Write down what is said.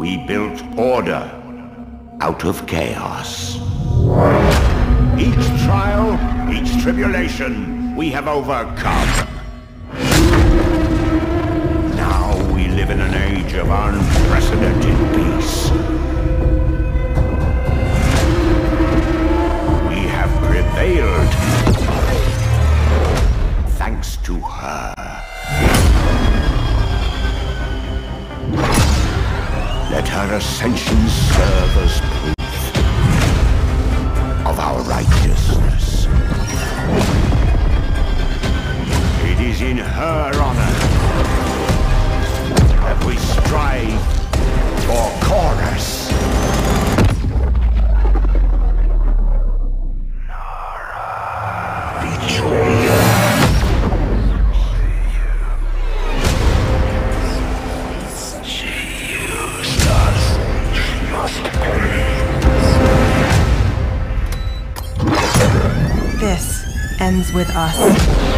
We built order out of chaos. Each trial, each tribulation, we have overcome. Now we live in an age of unprecedented peace. We have prevailed thanks to her. Let her ascension serve as proof of our righteousness. It is in her honor that we strive for Chorvs. This ends with us.